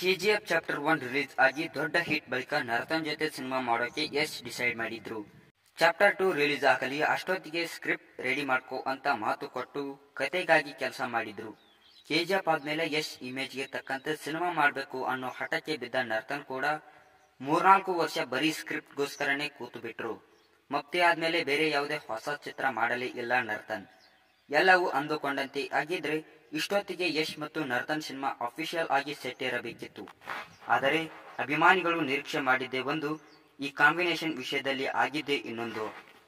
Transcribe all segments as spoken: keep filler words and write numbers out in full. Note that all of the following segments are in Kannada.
ಕೆಜಿಎಫ್ ಚಾಪ್ಟರ್ ಒನ್ ರಿಲೀಸ್ ಆಗಿ ದೊಡ್ಡ ಹಿಟ್ ಬಳಿಕ ನರ್ತನ್ ಜೊತೆ ಸಿನಿಮಾ ಮಾಡೋಕೆ ಯಶ್ ಡಿಸೈಡ್ ಮಾಡಿದ್ರು. ಚಾಪ್ಟರ್ ಟೂ ರಿಲೀಸ್ ಆಗಲಿ ಅಷ್ಟೊತ್ತಿಗೆ ಸ್ಕ್ರಿಪ್ಟ್ ರೆಡಿ ಮಾಡ್ಕೋ ಅಂತ ಮಾತು ಕೊಟ್ಟು ಕತೆಗಾಗಿ ಕೆಲಸ ಮಾಡಿದ್ರು. ಕೆಜಿಎಫ್ ಆದ್ಮೇಲೆ ಯಶ್ ಇಮೇಜ್ಗೆ ತಕ್ಕಂತೆ ಸಿನಿಮಾ ಮಾಡಬೇಕು ಅನ್ನೋ ಹಠಕ್ಕೆ ಬಿದ್ದ ನರ್ತನ್ ಕೂಡ ಮೂರ್ನಾಲ್ಕು ವರ್ಷ ಬರೀ ಸ್ಕ್ರಿಪ್ಟ್ ಗೋಸ್ಕರನೇ ಕೂತು ಬಿಟ್ರು. ಮುಕ್ತಿ ಆದ್ಮೇಲೆ ಬೇರೆ ಯಾವುದೇ ಹೊಸ ಚಿತ್ರ ಮಾಡಲೇ ಇಲ್ಲ ನರ್ತನ್. ಎಲ್ಲವೂ ಅಂದುಕೊಂಡಂತೆ ಆಗಿದ್ರೆ ಇಷ್ಟೊತ್ತಿಗೆ ಯಶ್ ಮತ್ತು ನರ್ತನ್ ಸಿನಿಮಾ ಅಫಿಷಿಯಲ್ ಆಗಿ ಸೆಟ್ ಇರಬೇಕಿತ್ತು. ಆದರೆ ಅಭಿಮಾನಿಗಳು ನಿರೀಕ್ಷೆ ಮಾಡಿದ್ದೇ ಒಂದು, ಈ ಕಾಂಬಿನೇಷನ್ ವಿಷಯದಲ್ಲಿ ಆಗಿದ್ದೇ ಇನ್ನೊಂದು.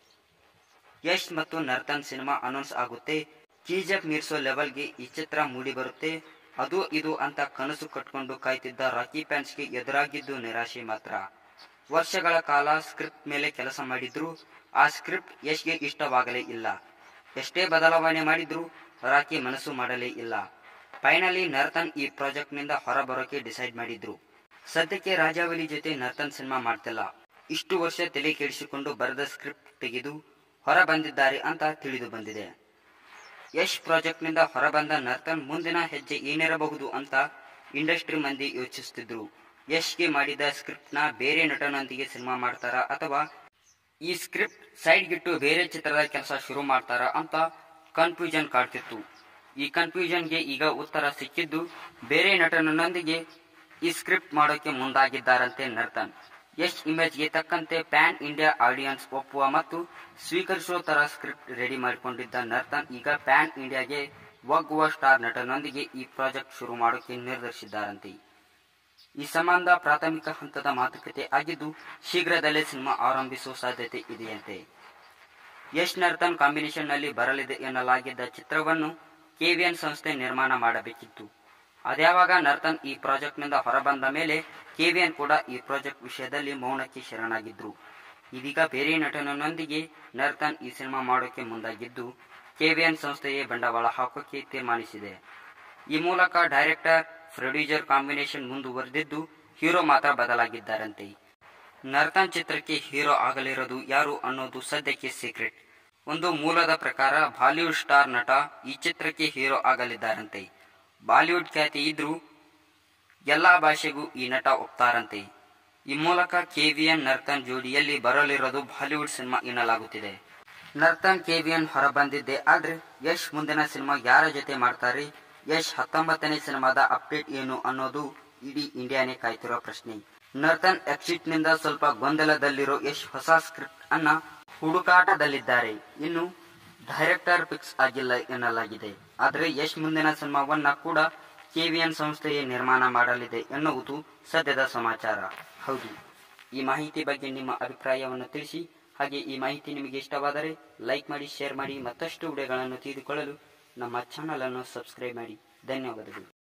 ಯಶ್ ಮತ್ತು ನರ್ತನ್ ಸಿನಿಮಾ ಅನೌನ್ಸ್ ಆಗುತ್ತೆ, ಕೆಜಿಎಫ್ ಮೀರ್ಸೋ ಲೆವೆಲ್ಗೆ ಈ ಚಿತ್ರ ಮೂಡಿ ಬರುತ್ತೆ, ಅದು ಇದು ಅಂತ ಕನಸು ಕಟ್ಕೊಂಡು ಕಾಯ್ತಿದ್ದ ರಾಕಿ ಫ್ಯಾನ್ಸ್ಗೆ ಎದುರಾಗಿದ್ದು ನಿರಾಶೆ ಮಾತ್ರ. ವರ್ಷಗಳ ಕಾಲ ಸ್ಕ್ರಿಪ್ಟ್ ಮೇಲೆ ಕೆಲಸ ಮಾಡಿದ್ರು, ಆ ಸ್ಕ್ರಿಪ್ಟ್ ಯಶ್ಗೆ ಇಷ್ಟವಾಗಲೇ ಇಲ್ಲ. ಎಷ್ಟೇ ಬದಲಾವಣೆ ಮಾಡಿದ್ರು ರಾಕಿ ಮನಸ್ಸು ಮಾಡಲೇ ಇಲ್ಲ. ಫೈನಲಿ ನರ್ತನ್ ಈ ಪ್ರಾಜೆಕ್ಟ್ ನಿಂದ ಹೊರಬರೋಕೆ ಡಿಸೈಡ್ ಮಾಡಿದ್ರು. ಸದ್ಯಕ್ಕೆ ರಾಜಾವಲಿ ಜೊತೆ ನರ್ತನ್ ಸಿನಿಮಾ ಮಾಡ್ತಿಲ್ಲ. ಇಷ್ಟು ವರ್ಷ ತಲೆ ಕೆಡಿಸಿಕೊಂಡು ಬರೆದ ಸ್ಕ್ರಿಪ್ಟ್ ತೆಗೆದು ಹೊರ ಬಂದಿದ್ದಾರೆ ಅಂತ ತಿಳಿದು ಬಂದಿದೆ. ಯಶ್ ಪ್ರಾಜೆಕ್ಟ್ ನಿಂದ ಹೊರಬಂದ ನರ್ತನ್ ಮುಂದಿನ ಹೆಜ್ಜೆ ಏನಿರಬಹುದು ಅಂತ ಇಂಡಸ್ಟ್ರಿ ಮಂದಿ ಯೋಚಿಸುತ್ತಿದ್ರು. ಯಶ್ಗೆ ಮಾಡಿದ ಸ್ಕ್ರಿಪ್ಟ್ ನ ಬೇರೆ ನಟನೊಂದಿಗೆ ಸಿನಿಮಾ ಮಾಡ್ತಾರಾ ಅಥವಾ ಈ ಸ್ಕ್ರಿಪ್ಟ್ ಸೈಡ್ಗಿಟ್ಟು ಬೇರೆ ಚಿತ್ರದ ಕೆಲಸ ಶುರು ಮಾಡ್ತಾರಾ ಅಂತ ಕನ್ಫ್ಯೂಷನ್ ಕಾಡ್ತಿತ್ತು. ಈ ಕನ್ಫ್ಯೂಷನ್ಗೆ ಈಗ ಉತ್ತರ ಸಿಕ್ಕಿದ್ದು, ಬೇರೆ ನಟನೊಂದಿಗೆ ಈ ಸ್ಕ್ರಿಪ್ಟ್ ಮಾಡೋಕೆ ಮುಂದಾಗಿದ್ದಾರಂತೆ ನರ್ತನ್. ಯಶ್ ಇಮೇಜ್ಗೆ ತಕ್ಕಂತೆ ಪ್ಯಾನ್ ಇಂಡಿಯಾ ಆಡಿಯನ್ಸ್ ಒಪ್ಪುವ ಮತ್ತು ಸ್ವೀಕರಿಸುವ ತರ ಸ್ಕ್ರಿಪ್ಟ್ ರೆಡಿ ಮಾಡಿಕೊಂಡಿದ್ದ ನರ್ತನ್ ಈಗ ಪ್ಯಾನ್ ಇಂಡಿಯಾಗೆ ಒಗ್ಗುವ ಸ್ಟಾರ್ ನಟನೊಂದಿಗೆ ಈ ಪ್ರಾಜೆಕ್ಟ್ ಶುರು ಮಾಡೋಕೆ ನಿರ್ಧರಿಸಿದ್ದಾರಂತೆ. ಈ ಸಂಬಂಧ ಪ್ರಾಥಮಿಕ ಹಂತದ ಮಾತುಕತೆ ಆಗಿದ್ದು ಶೀಘ್ರದಲ್ಲೇ ಸಿನಿಮಾ ಆರಂಭಿಸುವ ಸಾಧ್ಯತೆ ಇದೆಯಂತೆ. ಯಶ್ ನರ್ತನ್ ಕಾಂಬಿನೇಷನ್ ನಲ್ಲಿ ಬರಲಿದೆ ಎನ್ನಲಾಗಿದ್ದ ಚಿತ್ರವನ್ನು ಕೆವಿಎನ್ ಸಂಸ್ಥೆ ನಿರ್ಮಾಣ ಮಾಡಬೇಕಿತ್ತು. ಅದ್ಯಾವಾಗ ನರ್ತನ್ ಈ ಪ್ರಾಜೆಕ್ಟ್ ನಿಂದ ಹೊರಬಂದ ಮೇಲೆ ಕೆವಿಎನ್ ಕೂಡ ಈ ಪ್ರಾಜೆಕ್ಟ್ ವಿಷಯದಲ್ಲಿ ಮೌನಕ್ಕೆ ಶರಣಾಗಿದ್ರು. ಇದೀಗ ಬೇರೆ ನಟನೊಂದಿಗೆ ನರ್ತನ್ ಈ ಸಿನಿಮಾ ಮಾಡೋಕೆ ಮುಂದಾಗಿದ್ದು ಕೆವಿಎನ್ ಸಂಸ್ಥೆಯೇ ಬಂಡವಾಳ ಹಾಕೋಕೆ ತೀರ್ಮಾನಿಸಿದೆ. ಈ ಮೂಲಕ ಡೈರೆಕ್ಟರ್ ಪ್ರೊಡ್ಯೂಸರ್ ಕಾಂಬಿನೇಷನ್ ಮುಂದುವರೆದಿದ್ದು ಹೀರೋ ಮಾತ್ರ ಬದಲಾಗಿದ್ದಾರಂತೆ. ನರ್ತನ್ ಚಿತ್ರಕ್ಕೆ ಹೀರೋ ಆಗಲಿರೋದು ಯಾರು ಅನ್ನೋದು ಸದ್ಯಕ್ಕೆ ಸೀಕ್ರೆಟ್. ಒಂದು ಮೂಲದ ಪ್ರಕಾರ ಬಾಲಿವುಡ್ ಸ್ಟಾರ್ ನಟ ಈ ಚಿತ್ರಕ್ಕೆ ಹೀರೋ ಆಗಲಿದ್ದಾರಂತೆ. ಬಾಲಿವುಡ್ ಖ್ಯಾತಿ ಇದ್ರೂ ಎಲ್ಲಾ ಭಾಷೆಗೂ ಈ ನಟ ಒಪ್ತಾರಂತೆ. ಈ ಮೂಲಕ ಕೆವಿಎನ್ ನರ್ತನ್ ಜೋಡಿಯಲ್ಲಿ ಬರಲಿರೋದು ಬಾಲಿವುಡ್ ಸಿನಿಮಾ ಎನ್ನಲಾಗುತ್ತಿದೆ. ನರ್ತನ್ ಕೆವಿಎನ್ ಹೊರಬಂದಿದ್ದೆ ಆದ್ರೆ ಯಶ್ ಮುಂದಿನ ಸಿನಿಮಾ ಯಾರ ಜೊತೆ ಮಾಡ್ತಾರೆ, ಯಶ್ ಹತ್ತೊಂಬತ್ತನೇ ಸಿನಿಮಾದ ಅಪ್ಡೇಟ್ ಏನು ಅನ್ನೋದು ಇಡೀ ಇಂಡಿಯಾನೇ ಕಾಯ್ತಿರೋ ಪ್ರಶ್ನೆ. ನರ್ತನ್ ಎಕ್ಸಿಟ್ ನಿಂದ ಸ್ವಲ್ಪ ಗೊಂದಲದಲ್ಲಿರೋ ಯಶ್ ಹೊಸ ಸ್ಕ್ರಿಪ್ಟ್ ಅನ್ನ ಹುಡುಕಾಟದಲ್ಲಿದ್ದಾರೆ. ಇನ್ನು ಡೈರೆಕ್ಟರ್ ಫಿಕ್ಸ್ ಆಗಿಲ್ಲ ಎನ್ನಲಾಗಿದೆ. ಆದರೆ ಯಶ್ ಮುಂದಿನ ಸಿನಿಮಾವನ್ನ ಕೂಡ ಕೆವಿಎನ್ ಸಂಸ್ಥೆಯೇ ನಿರ್ಮಾಣ ಮಾಡಲಿದೆ ಎನ್ನುವುದು ಸದ್ಯದ ಸಮಾಚಾರ. ಹೌದು, ಈ ಮಾಹಿತಿ ಬಗ್ಗೆ ನಿಮ್ಮ ಅಭಿಪ್ರಾಯವನ್ನು ತಿಳಿಸಿ. ಹಾಗೆ ಈ ಮಾಹಿತಿ ನಿಮಗೆ ಇಷ್ಟವಾದರೆ ಲೈಕ್ ಮಾಡಿ, ಶೇರ್ ಮಾಡಿ. ಮತ್ತಷ್ಟು ವಿಡಿಯೋಗಳನ್ನು ತಿಳಿದುಕೊಳ್ಳಲು ನಮ್ಮ ಚಾನಲ್ ಅನ್ನು ಸಬ್ಸ್ಕ್ರೈಬ್ ಮಾಡಿ. ಧನ್ಯವಾದಗಳು.